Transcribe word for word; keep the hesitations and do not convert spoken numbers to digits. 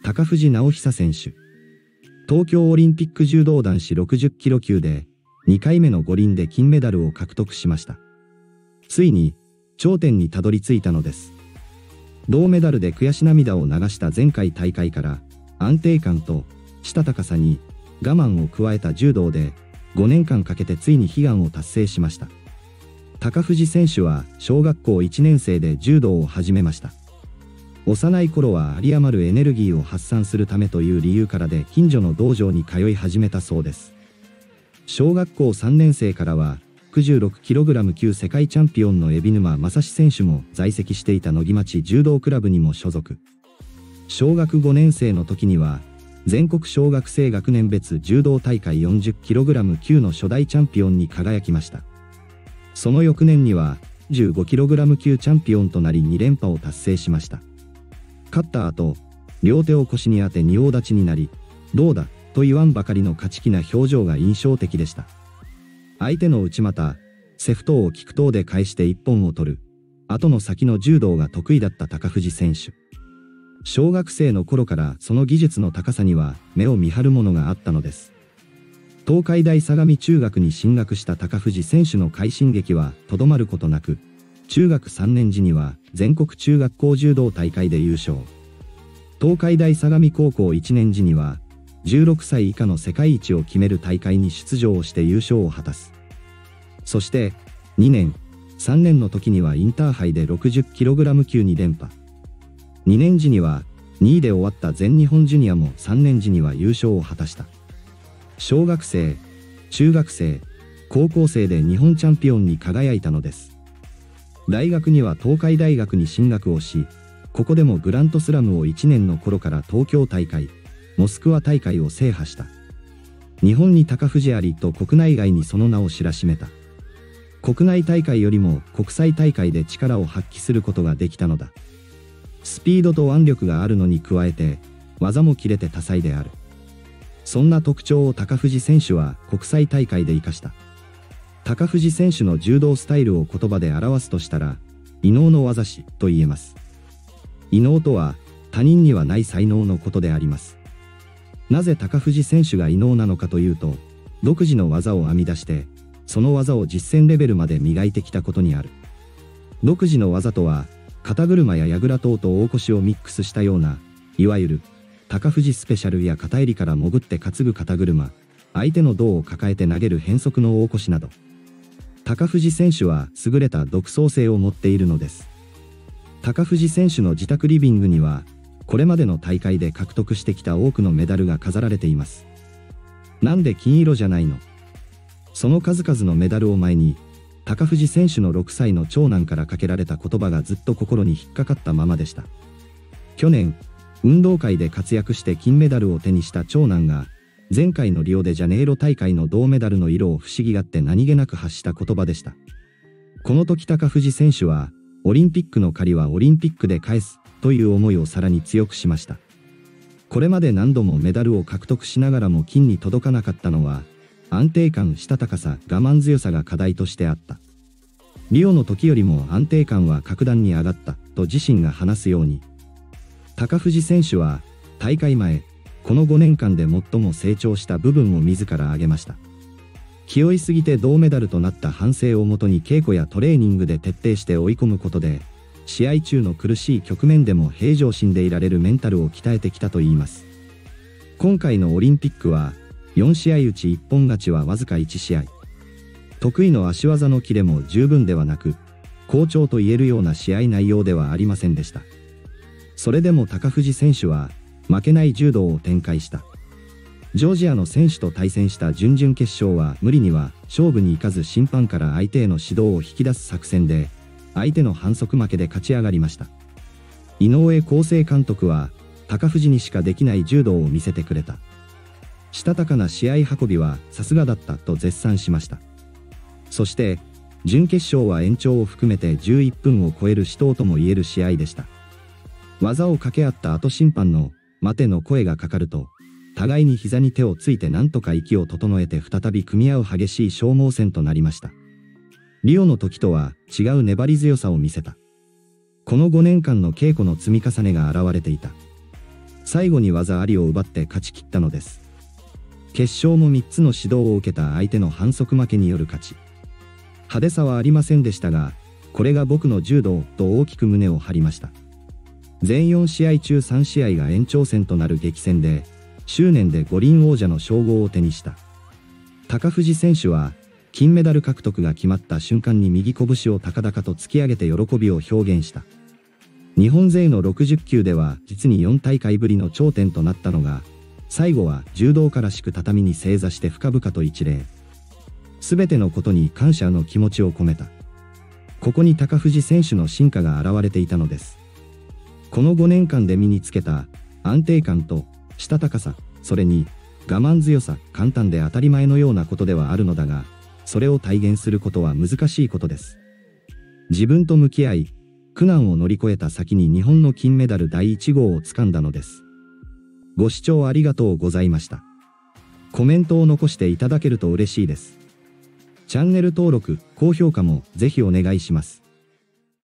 高藤直寿選手。東京オリンピック柔道男子ろくじゅっキロ級でにかいめの五輪で金メダルを獲得しました。ついに頂点にたどり着いたのです。銅メダルで悔し涙を流した前回大会から安定感としたたかさに我慢を加えた柔道でごねんかんかけてついに悲願を達成しました。高藤選手は小学校いちねん生で柔道を始めました。幼い頃は有り余るエネルギーを発散するためという理由からで近所の道場に通い始めたそうです。小学校さんねん生からは ろくじゅうろくキログラム 級世界チャンピオンの海老沼正史選手も在籍していた野木町柔道クラブにも所属。小学ごねん生の時には全国小学生学年別柔道大会 よんじゅっキログラム 級の初代チャンピオンに輝きました。その翌年には じゅうごキログラム 級チャンピオンとなりに連覇を達成しました。勝った後、両手を腰に当て仁王立ちになり、どうだと言わんばかりの勝ち気な表情が印象的でした。相手の内股、セフトをキクトーで返して一本を取る、後の先の柔道が得意だった高藤選手。小学生の頃からその技術の高さには目を見張るものがあったのです。東海大相模中学に進学した高藤選手の快進撃はとどまることなく、中学さんねん時には全国中学校柔道大会で優勝。東海大相模高校いちねん時にはじゅうろくさい以下の世界一を決める大会に出場をして優勝を果たす。そしてにねん、さんねんの時にはインターハイで ろくじゅっキログラム 級に連覇。にねん時にはにいで終わった全日本ジュニアもさんねん時には優勝を果たした。小学生、中学生、高校生で日本チャンピオンに輝いたのです。大学には東海大学に進学をし、ここでもグランドスラムをいちねんの頃から東京大会、モスクワ大会を制覇した。日本に高藤ありと国内外にその名を知らしめた。国内大会よりも国際大会で力を発揮することができたのだ。スピードと腕力があるのに加えて、技も切れて多彩である。そんな特徴を高藤選手は国際大会で生かした。高藤選手の柔道スタイルを言葉で表すとしたら、異能の技師と言えます。異能とは他人にはない才能のことであります。なぜ高藤選手が異能なのかというと、独自の技を編み出して、その技を実践レベルまで磨いてきたことにある。独自の技とは、肩車や櫓等と大腰をミックスしたような、いわゆる高藤スペシャルや片襟から潜って担ぐ肩車、相手の胴を抱えて投げる変則の大腰など。高藤選手は優れた独創性を持っているのです。高藤選手の自宅リビングには、これまでの大会で獲得してきた多くのメダルが飾られています。なんで金色じゃないの？その数々のメダルを前に、高藤選手のろくさいの長男からかけられた言葉がずっと心に引っかかったままでした。去年、運動会で活躍して金メダルを手にした長男が、前回のリオデジャネイロ大会の銅メダルの色を不思議がって何気なく発した言葉でした。この時高藤選手は、オリンピックの借りはオリンピックで返すという思いをさらに強くしました。これまで何度もメダルを獲得しながらも金に届かなかったのは、安定感、したたかさ、我慢強さが課題としてあった。リオの時よりも安定感は格段に上がったと自身が話すように、高藤選手は大会前、このごねんかんで最も成長した部分を自ら挙げました。気負いすぎて銅メダルとなった反省をもとに稽古やトレーニングで徹底して追い込むことで、試合中の苦しい局面でも平常心でいられるメンタルを鍛えてきたといいます。今回のオリンピックは、よんしあいうちいっぽん勝ちはわずかいちしあい。得意の足技のキレも十分ではなく、好調と言えるような試合内容ではありませんでした。それでも高藤選手は、負けない柔道を展開した。ジョージアの選手と対戦した準々決勝は無理には勝負に行かず審判から相手への指導を引き出す作戦で、相手の反則負けで勝ち上がりました。井上康生監督は、高藤にしかできない柔道を見せてくれた。したたかな試合運びはさすがだったと絶賛しました。そして、準決勝は延長を含めてじゅういっぷんを超える死闘とも言える試合でした。技を掛け合った後審判の待ての声がかかると、互いに膝に手をついて何とか息を整えて再び組み合う激しい消耗戦となりました。リオの時とは違う粘り強さを見せた。このごねんかんの稽古の積み重ねが現れていた。 最後に技ありを奪って勝ち切ったのです。決勝もみっつの指導を受けた相手の反則負けによる勝ち。派手さはありませんでしたが、これが僕の柔道と大きく胸を張りました。全よん試合中さん試合が延長戦となる激戦で、執念で五輪王者の称号を手にした。高藤選手は、金メダル獲得が決まった瞬間に右拳を高々と突き上げて喜びを表現した。日本勢のろくじゅっ級では実によん大会ぶりの頂点となったのが、最後は柔道家らしく畳に正座して深々と一礼。すべてのことに感謝の気持ちを込めた。ここに高藤選手の進化が現れていたのです。このごねんかんで身につけた安定感としたたかさ、それに我慢強さ、簡単で当たり前のようなことではあるのだが、それを体現することは難しいことです。自分と向き合い、苦難を乗り越えた先に日本の金メダルだいいち号をつかんだのです。ご視聴ありがとうございました。コメントを残していただけると嬉しいです。チャンネル登録、高評価もぜひお願いします。